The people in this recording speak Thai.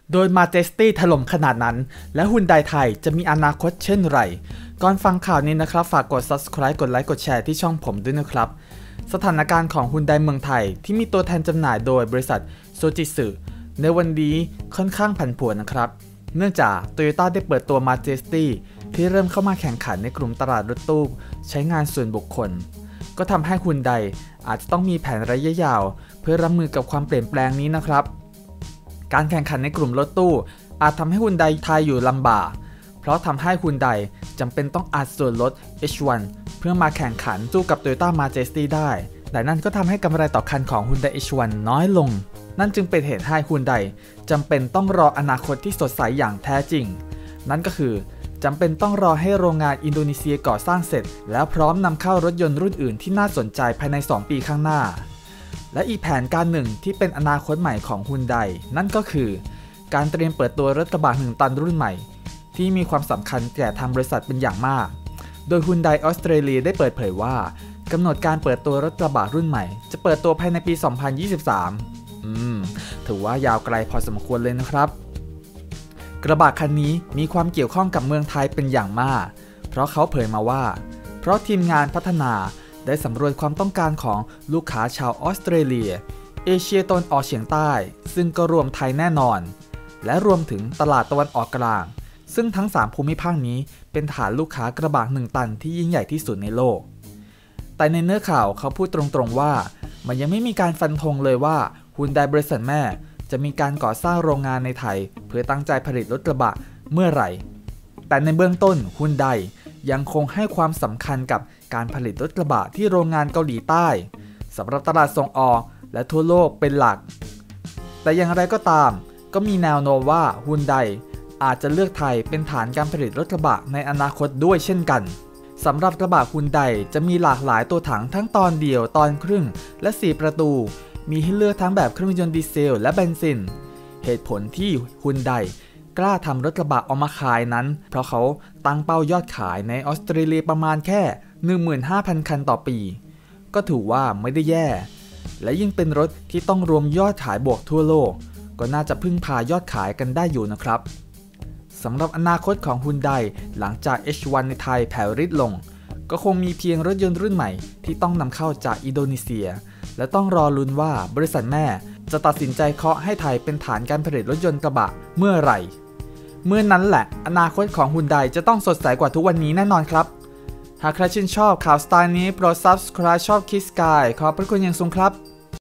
โดย Majesty ถล่มขนาดนั้นและฮุนไดไทยจะมีอนาคตเช่นไรก่อนฟังข่าวนี้นะครับฝากกด Subscribe กดไลค์กดแชร์ที่ช่องผมด้วยนะครับสถานการณ์ของฮุนไดเมืองไทยที่มีตัวแทนจำหน่ายโดยบริษัทโซจิสึในวันนี้ค่อนข้างผันผวนนะครับเนื่องจาก Toyota ได้เปิดตัว Majesty ที่เริ่มเข้ามาแข่งขันในกลุ่มตลาดรถตู้ใช้งานส่วนบุคคลก็ทำให้ฮุนไดอาจจะต้องมีแผนระยะยาวเพื่อรับมือกับความเปลี่ยนแปลงนี้นะครับการแข่งขันในกลุ่มรถตู้อาจทำให้ฮุนไดไทยอยู่ลำบากเพราะทำให้ฮุนไดจำเป็นต้องอัดส่วนลด H1 เพื่อมาแข่งขันสู้กับ Toyota Majesty ได้แต่นั่นก็ทำให้กำไรต่อคันของ Hyundai H1 น้อยลงนั่นจึงเป็นเหตุให้ Hyundai จำเป็นต้องรออนาคตที่สดใสอย่างแท้จริงนั่นก็คือจำเป็นต้องรอให้โรงงานอินโดนีเซียก่อสร้างเสร็จแล้วพร้อมนำเข้ารถยนต์รุ่นอื่นที่น่าสนใจภายใน2 ปีข้างหน้าและอีกแผนการหนึ่งที่เป็นอนาคตใหม่ของ Hyundai นั่นก็คือการเตรียมเปิดตัวรถกระบะ1 ตันรุ่นใหม่ที่มีความสำคัญแก่ทางบริษัทเป็นอย่างมากโดย Hyundai ออสเตรเลียได้เปิดเผยว่ากำหนดการเปิดตัวรถกระบะรุ่นใหม่จะเปิดตัวภายในปี 2023 ถือว่ายาวไกลพอสมควรเลยนะครับกระบะคันนี้มีความเกี่ยวข้องกับเมืองไทยเป็นอย่างมากเพราะเขาเผยมาว่าเพราะทีมงานพัฒนาได้สำรวจความต้องการของลูกค้าชาวออสเตรเลียเอเชียตะวันออกเฉียงใต้ซึ่งก็รวมไทยแน่นอนและรวมถึงตลาดตะวันออกกลางซึ่งทั้ง3ภูมิภาคนี้เป็นฐานลูกค้ากระบะ1 ตันที่ยิ่งใหญ่ที่สุดในโลกแต่ในเนื้อข่าวเขาพูดตรงๆว่ามันยังไม่มีการฟันธงเลยว่าฮุนไดบริษัทแม่จะมีการก่อสร้างโรงงานในไทยเพื่อตั้งใจผลิตรถกระบะเมื่อไหร่แต่ในเบื้องต้นฮุนไดยังคงให้ความสำคัญกับการผลิตรถกระบะที่โรงงานเกาหลีใต้สำหรับตลาดส่งออกและทั่วโลกเป็นหลักแต่อย่างไรก็ตามก็มีแนวโน้มว่าฮุนไดอาจจะเลือกไทยเป็นฐานการผลิตรถกระบะในอนาคตด้วยเช่นกันสำหรับกระบะฮุนไดจะมีหลากหลายตัวถังทั้งตอนเดียวตอนครึ่งและ4 ประตูมีให้เลือกทั้งแบบเครื่องยนต์ดีเซลและเบนซินเหตุผลที่ฮุนไดกล้าทำรถกระบะออกมาขายนั้นเพราะเขาตั้งเป้ายอดขายในออสเตรเลียประมาณแค่ 15,000 คันต่อปีก็ถือว่าไม่ได้แย่และยิ่งเป็นรถที่ต้องรวมยอดขายบวกทั่วโลกก็น่าจะพึ่งพายอดขายกันได้อยู่นะครับสำหรับอนาคตของ Hyundai หลังจาก H1 ในไทยแผ่วริดลงก็คงมีเพียงรถยนต์รุ่นใหม่ที่ต้องนำเข้าจากอินโดนีเซียและต้องรอลุ้นว่าบริษัทแม่จะตัดสินใจเคาะให้ไทยเป็นฐานการผลิตรถยนต์กระบะเมื่อไหร่เมื่อนั้นแหละอนาคตของ Hyundai จะต้องสดใสกว่าทุกวันนี้แน่นอนครับหากใครชื่นชอบข่าวสไตล์นี้โปรด Subscribe ชอบ Kiss Sky ขอบพระคุณอย่างสูงครับ